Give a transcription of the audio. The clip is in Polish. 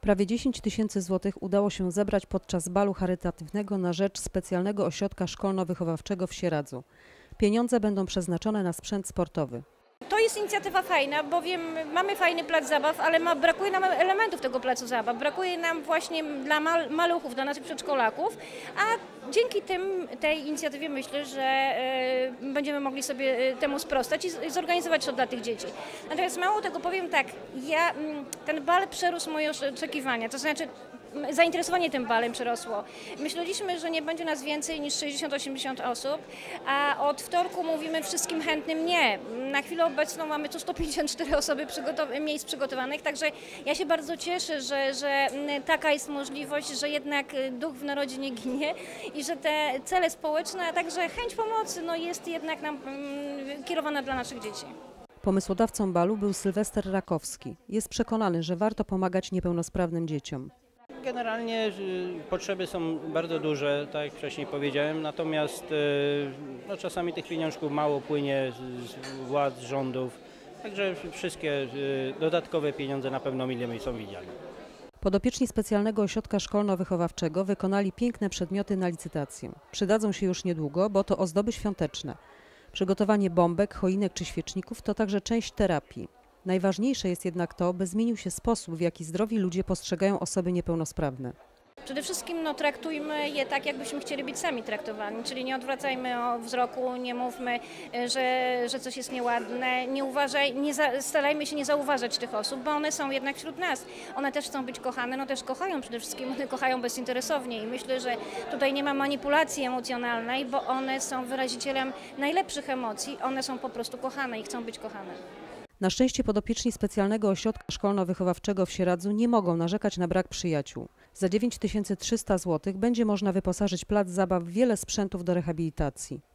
Prawie 10 tysięcy złotych udało się zebrać podczas balu charytatywnego na rzecz specjalnego ośrodka szkolno-wychowawczego w Sieradzu. Pieniądze będą przeznaczone na sprzęt sportowy. To jest inicjatywa fajna, bowiem mamy fajny plac zabaw, ale brakuje nam elementów tego placu zabaw. Brakuje nam właśnie dla maluchów, dla naszych przedszkolaków, a dzięki tej inicjatywie myślę, że będziemy mogli sobie temu sprostać i zorganizować to dla tych dzieci. Natomiast mało tego, powiem tak, ten bal przerósł moje oczekiwania, to znaczy zainteresowanie tym balem przerosło. Myśleliśmy, że nie będzie nas więcej niż 60-80 osób, a od wtorku mówimy wszystkim chętnym nie. Na chwilę obecną mamy tu 154 osoby miejsc przygotowanych, także ja się bardzo cieszę, że taka jest możliwość, że jednak duch w narodzie nie ginie i że te cele społeczne, a także chęć pomocy jest jednak nam kierowana dla naszych dzieci. Pomysłodawcą balu był Sylwester Rakowski. Jest przekonany, że warto pomagać niepełnosprawnym dzieciom. Generalnie potrzeby są bardzo duże, tak jak wcześniej powiedziałem, natomiast czasami tych pieniążków mało płynie z władz, rządów, także wszystkie dodatkowe pieniądze na pewno mile są widziane. Podopieczni specjalnego ośrodka szkolno-wychowawczego wykonali piękne przedmioty na licytację. Przydadzą się już niedługo, bo to ozdoby świąteczne. Przygotowanie bombek, choinek czy świeczników to także część terapii. Najważniejsze jest jednak to, by zmienił się sposób, w jaki zdrowi ludzie postrzegają osoby niepełnosprawne. Przede wszystkim traktujmy je tak, jakbyśmy chcieli być sami traktowani, czyli nie odwracajmy wzroku, nie mówmy, że coś jest nieładne, starajmy się nie zauważać tych osób, bo one są jednak wśród nas. One też chcą być kochane, też kochają przede wszystkim, one kochają bezinteresownie i myślę, że tutaj nie ma manipulacji emocjonalnej, bo one są wyrazicielem najlepszych emocji, one są po prostu kochane i chcą być kochane. Na szczęście podopieczni specjalnego ośrodka szkolno-wychowawczego w Sieradzu nie mogą narzekać na brak przyjaciół. Za 9300 zł będzie można wyposażyć plac zabaw w wiele sprzętów do rehabilitacji.